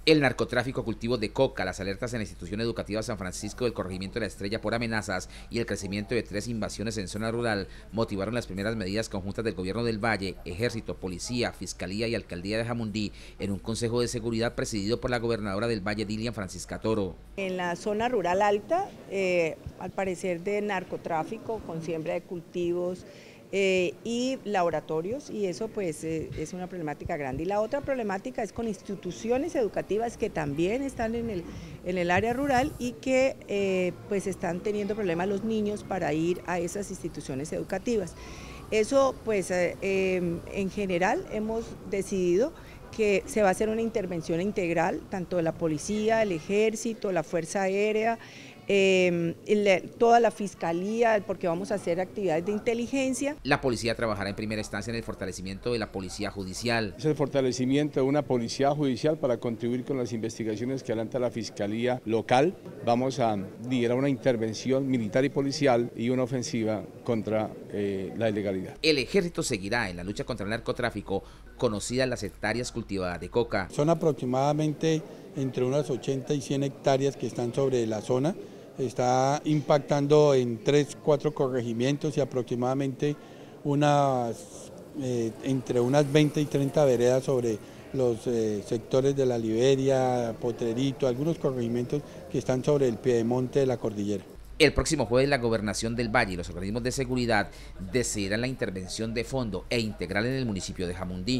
El narcotráfico, cultivo de coca, las alertas en la institución educativa San Francisco del corregimiento de La Estrella por amenazas y el crecimiento de 3 invasiones en zona rural motivaron las primeras medidas conjuntas del gobierno del Valle, Ejército, Policía, Fiscalía y Alcaldía de Jamundí en un consejo de seguridad presidido por la gobernadora del Valle, Dilian Francisca Toro. En la zona rural alta, al parecer de narcotráfico con siembra de cultivos y laboratorios, y eso pues es una problemática grande. Y la otra problemática es con instituciones educativas que también están en el área rural y que pues están teniendo problemas los niños para ir a esas instituciones educativas. Eso pues en general hemos decidido que se va a hacer una intervención integral, tanto de la policía, el ejército, la fuerza aérea, toda la fiscalía, porque vamos a hacer actividades de inteligencia. La policía trabajará en primera instancia en el fortalecimiento de la policía judicial. Es el fortalecimiento de una policía judicial para contribuir con las investigaciones que adelanta la fiscalía local. Vamos a liderar una intervención militar y policial y una ofensiva contra la ilegalidad. El ejército seguirá en la lucha contra el narcotráfico, conocidas las hectáreas cultivadas de coca. Son aproximadamente entre unas 80 y 100 hectáreas que están sobre la zona. Está impactando en 3-4 corregimientos y aproximadamente entre unas 20 y 30 veredas sobre los sectores de La Liberia, Potrerito, algunos corregimientos que están sobre el piedemonte de la cordillera. El próximo jueves la Gobernación del Valle y los organismos de seguridad decidirán la intervención de fondo e integral en el municipio de Jamundí.